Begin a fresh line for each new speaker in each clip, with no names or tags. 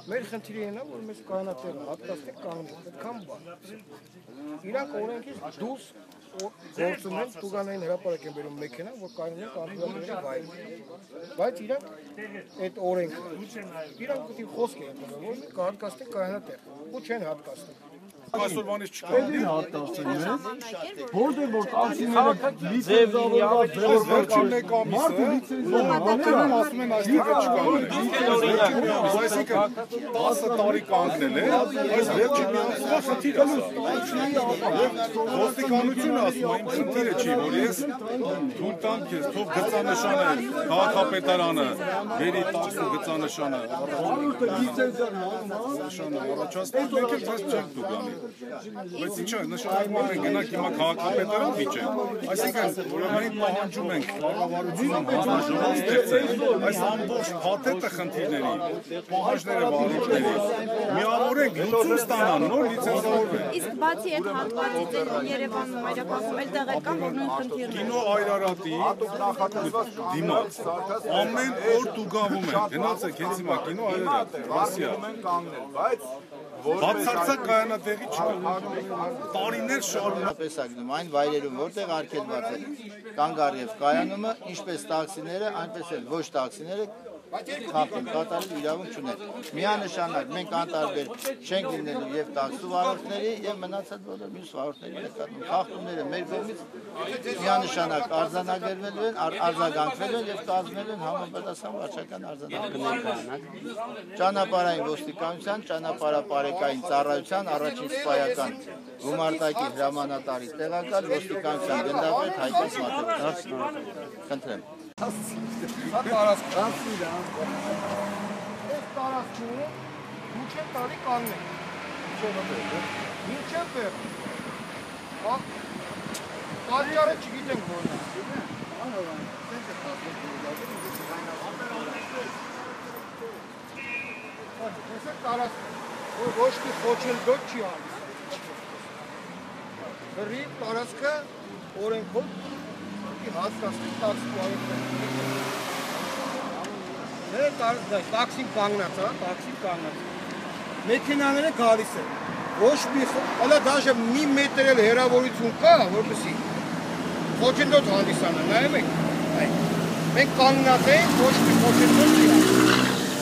Մեր խնդիրը նա որ մեզ կանատերը հատկացնենք կանգնել, այդքան բան։ Իրանք օրենքից դուրս գործում են տուգանային հրապարակ են բերում մեքենա, որ կարողանում են կանոնների վայր։ Բայց իրանք այդ օրենքը իրանք պետք է խոսք են տվել, որ մենք կհատկացնենք կանոնատեր, ու չեն հատկացնում։
Այսօր բանից չկա։
Էլի հատկացել ես։ Որտեղ որ տաքսիները լիցենզավորված
վերջին ամիսը մոտենում ասում են այստեղ չկա։ Այսինքն 10 տարի կանգնել է, այս վերջին մի ամսվա խնդիրը է։ Ոստիկանությունը ասում է, իմ խնդիրը չի, որ ես թույլ տամ քեզ, թող գծանշանը, քաղաքապետարանը, բերի տաքսու գծանշանը, առաջացնենք, մենք էլ ձեզ չենք դու գանի։ Բայց ինչա, նշանակում ենք գնանք հիմա քաղաքապետարան վիճենք, այսինքն ուրեմն պահանջում ենք կառավարությունը հանրաժողով ստեղծել այս ամբողջ փաթեթը խնդիրների, պահանջները վարորդների, միավորենք լուծում ստանան, նոր լիցենզավորվեն։
Իսկ բացի այդ հատվածից Երևանում այրապատում էլ տեղեր կան, որ նույն խնդիրն
Կինո Այրարատի դիմաց ամեն օր տուգավում են, գնացեք հենց հիմա կինո Այրարատ, Ռոսիա։ Բացարձակ կայանատեղի չկա, տարիներ շարունակ։
Պես ակնում այն վայրերում, որտեղ արգելված է կանգ առև կայանումը, ինչպես տաքսիները, այնպես էլ ոչ տաքսիները խախտում կատարել իրավունք չունեն։ Միանշանակ մենք անտարբեր չենք լինելու եւ տաքսու վարորդների եւ մնացած բոլոր մյուս վարորդների նկատմամբ խախտումները մեր կողմից միանշանակ արձանագրվելու են, արձագանքվելու են եւ կազմելու են համապատասխան վարչական արձագանքներ։ Ճանապարհային ոստիկանության, ճանապարհապարեկային ծառայության առաջին սպայական գումարտակի հրամանատարի տեղակալ ոստիկանության գնդապետ Հայկոս Մաթեոսյան։ Խնդրեմ։
Այս տարածքները մինչև տարի կանգնել։ Մինչև բեր։ Պատճառը չգիտենք որն է։ Այս տարածքը ոչ մի խոչել դոտ չի անում։ Հրի տարածքը օրենքով հատկացնի տաքսի վարորդներ։ Մեր տաքսին կանգնած, տաքսին կանգնած։ Մեքենաները գալիս են։ Ոչ մի հələ դաժե մի մետր էլ հեռավորություն կա, որպեսզի խոչընդոտ հանդիսանա, նայում եք։ Մենք կանգնած ենք, ոչ մի խոչընդոտ չի։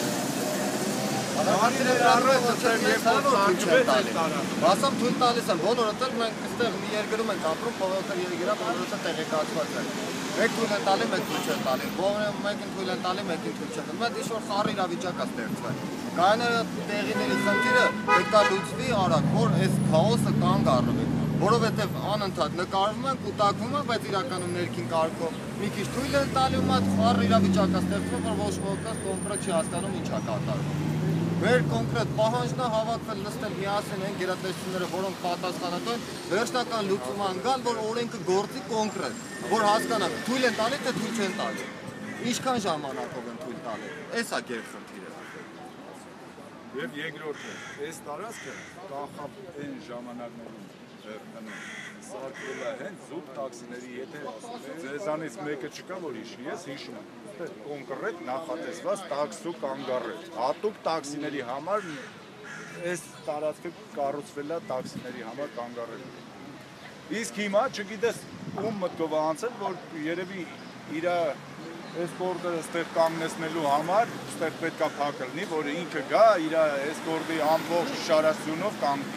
Մասամբ թույլ տալիս են, բոլորը մենք այստեղ մի երկրում ենք ապրում, փողոցը երկիրա, բոլորը տեղեկացված են։ Մեկ թույլ են տալի, մեկ թույլ չեն տալի, մեկին թույլ են տալի, մեկին թույլ չեն տալի, մեկ ինչ-որ խառ իրավիճակ է ստեղծվել։ Կայանների տեղիների խնդիրը պետք է լուծվի արագ, որ այս քաոսը կանգ առնվի, որովհետև անընդհատ նկարվում են, կուտակվում են, բայց իրականում ներքին կարգով մի քիչ թույլ են տալի ու մատ խառ իրավիճակ է ստեղծվում, որ ոչ ոքս կոնկրետ չի հասկանում ինչ է կատարվում։ Մեր կոնկրետ պահանջն է հավաքվել, նստել միասին են գերատեսչությունները, որոնք պատասխանատու են, վերջնական լուծում անգալ, որ օրենքը գործի կոնկրետ, որ հասկանանք, թույլ են տալի, թե թույլ չեն տալի։ Ինչքան ժամանակով են թույլ տալի։ Էս է գերխնդիրը։
Եվ երկրորդը, այս տարածքը կախավ այն ժամանակներում սարքվել է հենց զուտ տաքսիների, եթե ձեզանից մեկը չկա, որ հիշի, ես հիշում եմ, կոնկրետ նախատեսված տաքսու կանգառել, հատուկ տաքսիների համար այս տարածքը կառուցվել է տաքսիների համար կանգառել։ Իսկ հիմա չգիտես ում մտքով անցել, որ երևի իր էսկորտը ստեղ կանգնեցնելու համար ստեղ պետք է փակ լինի, որ ինքը գա իր էսկորտի ամբողջ շարասյունով կանգնի։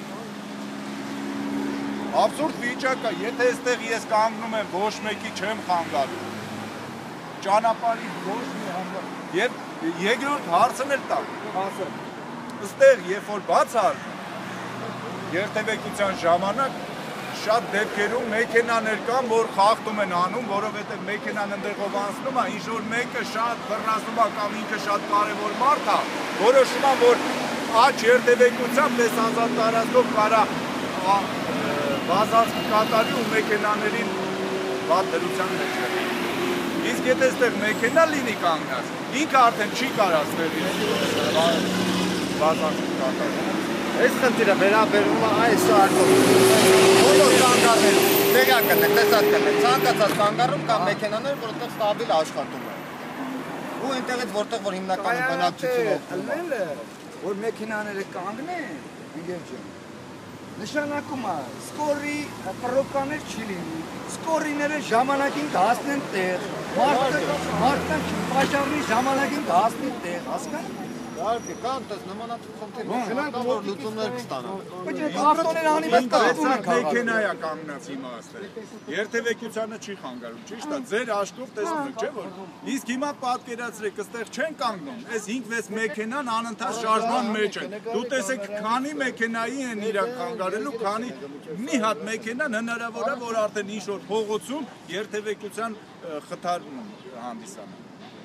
Абսուրդ վիճակ է, եթե այստեղ ես կանգնում եմ, ոչ մեկի չեմ խանգարում, ճանապարհի ոչ մի հանգար, եւ երկրորդ հարցն էլ տա, այստեղ երբ որ բաց ար, երթևեկության ժամանակ շատ դեպքերում մեքենաներ կան, որ խախտում են անում, որովհետեւ մեքենան ընդեղով անցնում է, ինչ որ մեկը շատ բռնացնում է կամ ինքը շատ կարևոր մարդ է, որոշում է, որ աճ երթևեկությամբ պես ազատ տարածքով կարա բազած կատարի ու մեքենաներին վատ դրության մեջ է։ Իսկ եթե այստեղ մեքենա լինի կանգնած, ինքը արդեն չի կարա ստեղի բազած կատարի։
Այս խնդիրը վերաբերում է այս արկով։ Բոլոր կանգառները տեղյակ են, տեսած կան, ցանկացած կանգառում կա մեքենաներ, որտեղ ստաբիլ աշխատում են։ Ու այնտեղից որտեղ որ հիմնականում բնակչությունը օգտվում է։
որ մեքենաները կանգնեն, ընկեր ջան։ Նշանակում է, սկորի պրոբկաներ չի լինի, սկորիները ժամանակին կհասնեն տեղ, մարդկանց պաշարնի ժամանակին կհասնեն տեղ, հասկանում եք։
Իհարկե, կան տես նմանատիպ խնդիրներ, որ լուծումներ կստանան։
Բայց ավտոները անի մեծ
մեքենա է կանգնած իմաստը։ Երթևեկությանը չի խանգարում, ճիշտ է, ձեր աշկով տեսնում եք, չէ՞ որ։ Իսկ հիմա պատկերացրեք, այստեղ չեն կանգնում, այս 5-6 մեքենան անընդհատ շարժման մեջ են։ Դու տեսեք, քանի մեքենայի են իրար խանգարելու, քանի մի հատ մեքենան հնարավոր է, որ արդեն ինչ-որ փողոցում երթևեկության խթար հանդիսանա։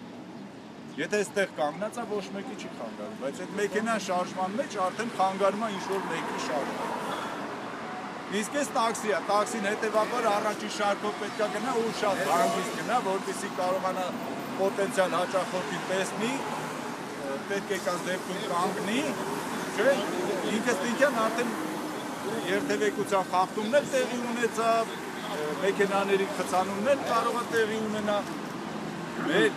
Եթե այստեղ կանգնած է, ոչ մեկի չի խանգարում, բայց այդ մեքենան շարժման մեջ արդեն խանգարում է ինչ-որ մեկի շարժման։ Իսկ այս տաքսի է, տաքսին հետևաբար առաջի շարքով պետք է գնա ու շատ հանգիստ գնա, որպեսզի կարողանա պոտենցիալ հաճախորդին տեսնի, պետք է կան դեպքում կանգնի, չէ՞, ինքս ինքան արդեն երթևեկության խախտումներ տեղի ունեցավ, մեքենաների խցանումներ կարող է տեղի ունենա։ Մեր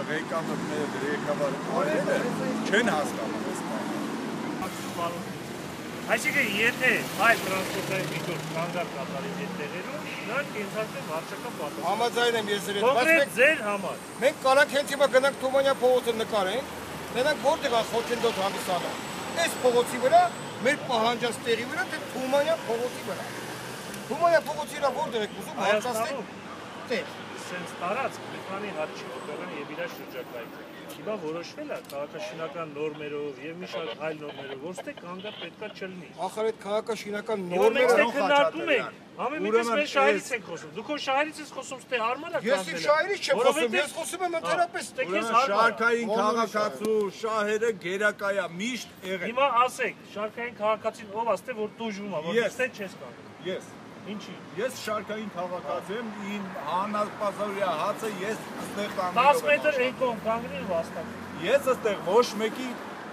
ղեկավարները չեն հասկանում այս բանը։
Այսինքն, եթե այլ տրանսպորտային միջոց կանգար կատարի այդ տեղերում, նրանք ենթարկվեն վարչական պատասխան։
Համաձայն եմ ես ձեր հետ,
կոնկրետ ձեր համար։
Մենք կարանք հենց հիմա գնանք Թումանյան փողոցը նկարենք, նրանք որտեղ է խոչընդոտ հանդիսանում։ Այս փողոցի վրա, մեր պահանջած տեղի վրա, թե Թումանյան փողոցի վրա։ Թումանյան փողոցի վրա որտեղ եք ուզում հարցաստեք տեղ։
Սենց տարածք մի քանի հատ չի ուտելան եւ իր շրջակայքը։ Հիմա որոշվել է քաղաքաշինական նորմերով եւ մի շարք այլ նորմերով, որ ստե կանգա պետքա չլինի։
Ախր այդ քաղաքաշինական
նորմերը քննարկում ենք։ Ամենից մեր շահերից ենք խոսում։ Դուք ո շահերից ես խոսում, ստե հարմար է
կանգնել։ Ես շահերից չեմ խոսում, ես խոսում եմ ընթերապես։
Շարքային քաղաքացու շահերը գերակա է միշտ եղել։
Հիմա ասեք, շարքային քաղաքացին ով է, ստե որ տուժվում է, որ ստե չես կանգնում։
Ես
Ինչի։
Ես շարքային քաղաքացի եմ, իմ հանապազարյա հացը ես ստեղ կանգնում
10 մետր այն կողմ կանգնի ու վաստակի։
Ես ստեղ ոչ մեկի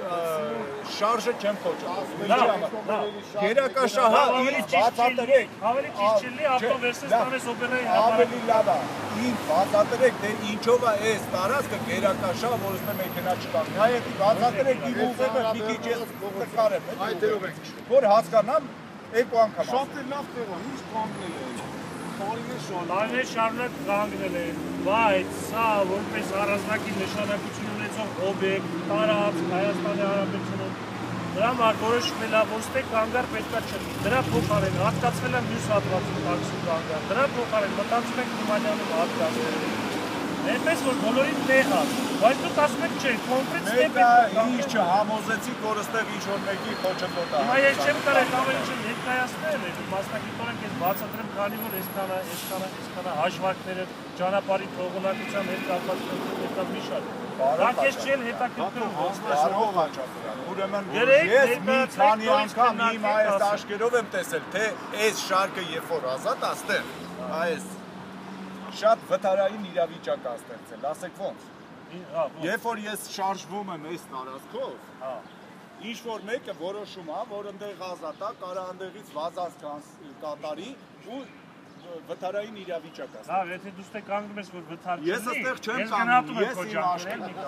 շարժը չեմ խոչընդոտում։ Գերակա շահը
ավելի
բացատրեք։
Ավելի ճիշտ չլինի ավտովերսես տանես օպերայի
ավելի լավ է։ Ինչ բացատրեք, թե ինչով է այս տարածքը գերակա շահ, որ ստե մեքենա չկանգնի։ Հայեցի բացատրեք, իմ ուղեղը մի քիչ ես կկարեմ։ Այդերով եք։ Որ հասկանամ Երկու անգամ։
Շատ լավ տեղ է, ինչ կանգնել է։
Տարիներ շարունակ կանգնել է, բայց սա որպես առանձնակի նշանակություն ունեցող օբյեկտ, տարածք Հայաստանի Հանրապետությունում, դրա համար որոշվել է, որ ստե կանգար պետքա չլինի։ Դրա փոխարեն հատկացվել է մյուս հատվածում տաքսի կանգար։ Դրա փոխարեն մտածում ենք Թումանյանում հատկացնել։ Այնպես որ բոլորին տեղ է, բայց դուք ասում եք չէ, կոնկրետ ստեպ
է։ Ինչ չհամոզեցիք, որ ստեղ ինչ-որ մեկի խոչընդոտ է։
Հիմա ես չեմ կարող ամեն ինչը ներկայացնել, մասնակիցորեն ես բացատրեմ, քանի որ այսքանը հաշվարկները ճանապարհի թողունակության հետ կապված մի շարք։ Դա քեզ չի հետաքրքրում։
Կարող հաճախել։ Ուրեմն ես մի քանի անգամ իմ այս աշկերով եմ տեսել, թե այս շարքը երբ որ ազատ է ստեղ, այս շատ վթարային իրավիճակ է ստեղծել, ասեք ոնց։ Երբ որ ես շարժվում եմ այս տարածքով, ինչ որ մեկը որոշում է, որ ընդեղ ազատ է, կարա ընդեղից վազած կատարի ու վթարային իրավիճակ է։
Լավ, եթե դու ստե կանգնում ես, որ վթար չլինի,
ես այստեղ չեմ կանգնում, ես իմ աշկերով։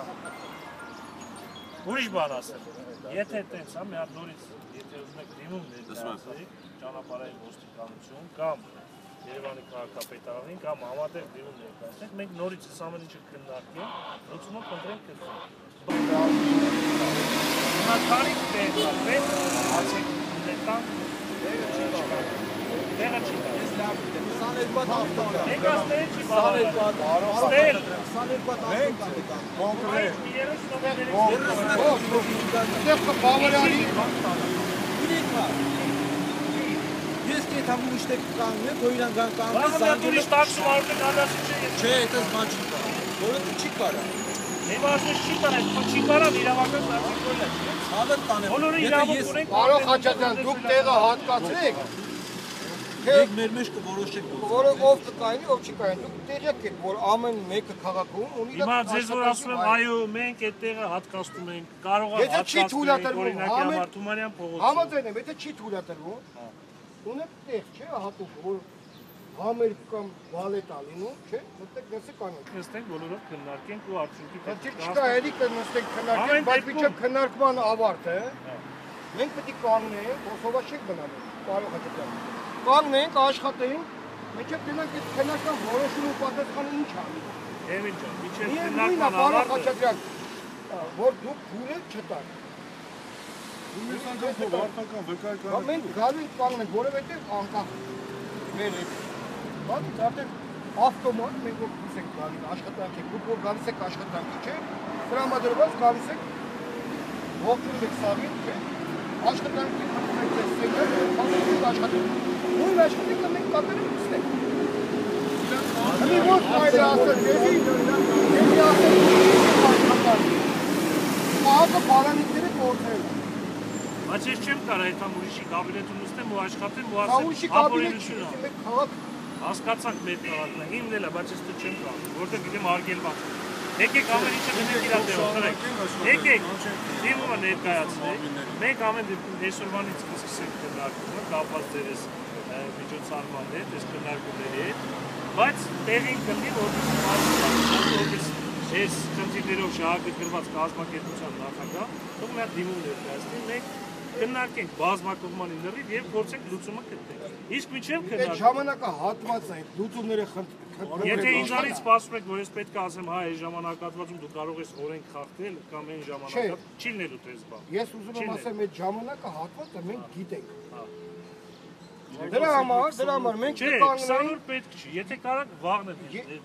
Ուրիշ բան ասեմ, եթե տենց է, մի հատ նորից, եթե ուզում եք դիմում ներկայացրեք, ճանապարհային ոստիկանություն կամ Երևանի քաղաքապետարանին կամ համատեղ դիմում ներկայացնենք, մենք նորից այս ամեն ինչը քննարկենք, լուծումը կընտրենք կրկին։ Հիմա քանի տեղ կա, պետք ասեք ունենան, տեղը չի կա։ Ես լավ գիտեմ, 22 հատ ավտոն է։ Մենք ասել չի բաղարան։ Ստել։ 22 հատ ավտոն է։ Կոնկրետ։
30 բավարանի։
Ես կետ համում իշտեք կանգնել, թո իրան կանգնել,
Բայց ուրիշ տաքսում արդեն ադասի չէ։
Չէ, այդպես բան չի կարա, որը չի կարա։
Հիմա ասես չի կարա, չի կարա իրավական ծառայությունն է։
Հավատ տանեմ։
Բոլորը իրավունք ունեն։
Պարոն Խաչատրյան, դուք տեղը հատկացրեք։
Եկ մեր մեջ կորոշեք։
Որը ով կկայնի, ով չի կայնի, դուք տեղյակ եք, որ ամեն մեկը քաղաքում ունի դա։
Հիմա ձեզ որ ասում եմ, այո, մենք այդ տեղը հատկացնում ենք, կարող է հատկացնել, օրինակի համար Թումանյան փողոցը։
Համաձայն եմ, եթե չի թույլատրվում, ունեք տեղ, չէ՞, հատուկ, որ համեր կամ վալետա լինում, չէ, մտեք դեսը կանոն։
Նստենք բոլորով քննարկենք ու արդյունքի
Խնդիր չկա, էլի կնստենք քննարկենք, բայց միջև քննարկման ավարտը մենք պետք է կանգնենք, ոսովա չենք բնանում, կարող հաճախ։ Կանգնենք, աշխատենք, միջև դրանք այդ քննարկման որոշումը պատասխանը ինչ անի։
Էմիլ ջան, միջև
քննարկման ավարտը որ դուք փուլը չտաք։
Ես անգամ վարտական վկայական։
Մենք գալու ենք կանգնենք, որովհետև անկախ մեր հետ։ Բայց արդեն ավտոմատ մենք որ գուցե գալիս աշխատանք եք, դուք որ գալիս եք աշխատանքի, չէ՞։ Տրամադրված գալիս եք ողջունում եք սավին, չէ՞։ Աշխատանքի մենք տեսնենք, աշխատանք։ Նույն աշխատանքը մենք կապել ենք ստենք։ Մի ոչ այլ ասել, դեպի ասել աշխատանք։ Ահա բանանիկները կորցրել։
Բայց ես չեմ կարող այդ ուրիշի կաբինետում նստեմ ու աշխատեմ ու
ուրիշի
ասեմ
կաբինետում մենք քաղաք
հասկացանք մեր քաղաքն է, հիմնել է, բայց ես դու չեմ կարող, որտեղ գիտեմ արգելված։ Եկեք ամեն ինչը դնենք իր տեղը, եկեք դիմումը ներկայացնենք, մենք ամեն դեպքում այսօրվանից կսկսենք քննարկումը, կապված ձեր այս միջոցառման հետ, այս քննարկումների հետ, բայց տեղին կլինի, որպես այս խնդիրներով շահագրգռված կազմակերպության նախագահ, թող մի հատ դիմում ներկայացնի, մենք քննարկենք բազմակողմանի լրիվ եւ փորձենք լուծումը գտնել։ Իսկ միջև քննարկենք։
Այդ ժամանակահատվածն է լուծումները խնդրում։
Եթե ինձանից սպասում եք, որ ես պետք է ասեմ, հա, այս ժամանակահատվածում դու կարող ես օրենք խախտել կամ այն ժամանակահատված, չի լինելու դες բան։
Ես ուզում եմ ասեմ, այդ ժամանակահատվածը մենք գիտենք։ Դրա համար մենք
կանգնենք։ 20 օր պետք չի։ Եթե կարաք վաղն է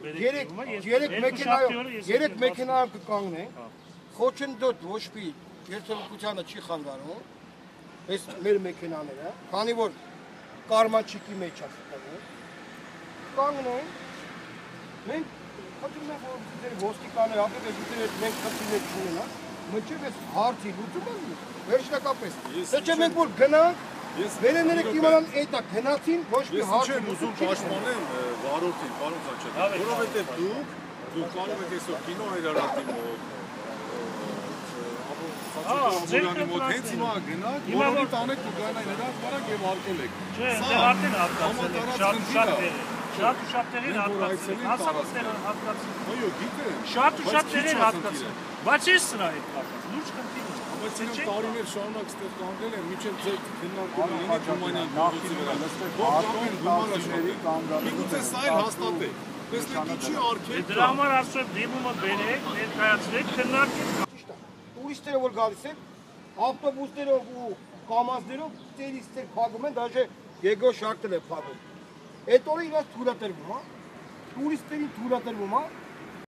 երեք մեքենայով կկանգնենք։ Խոչընդոտ ոչ մի երթևեկությանը չի խանգարում։ Այս մեր մեքենաները, քանի որ կարմաչիկի մեջ է ստանում։ Կանգնենք։ Մենք խնդրում ենք, որ ձեր ոստիկանները ապա դեր մենք խնդիրներ չունենանք, մինչև այս հարցի լուծումը վերջնակապես։ Թե չէ մենք որ գնանք, վերևները կիմանան էտա գնացին, ոչ մի հարց
չեմ ուզում պաշտպանեմ վարորդին, պարոն Խաչատրյան, որովհետև դուք կարող եք այսօր կինո այրարատի մոտ Խաչատրյանի մոտ հենց հիմա գնաք, որոնի տանեք ու գանային հրավ բարակ եւ արկել եք։
Չէ, դե արդեն հատկացել եք, շատ ու շատ տեղին հատկացել եք, հասարակ տեղը հատկացել եք։
Այո, գիտեմ։
Շատ ու շատ տեղին հատկացել եք, բայց ես սրա հետ կապված, լուրջ խնդիր ունեմ։
Բայց իրենք տարիներ շարունակ ստեղ կանգնել են, մինչև ձեր քննարկումը լինի Թումանյան գործի վրա։ Ողջույն գումարաշների կանգնել։ Միգուցե սա էլ հաստատեք։ Տեսնենք ինչի արգելք կա։
Դրա համար ասում եմ դիմումը բերեք, ներկայացրեք, քննարկենք։
Տուրիստները որ գալիս են, ավտոբուսներով ու կամազներով տերիստեր փակում են, դաժե Եգո Շակտել է փակում։ Այդ օրը իրաց թույլատրվում, հա։ Տուրիստերին թույլատրվում, հա։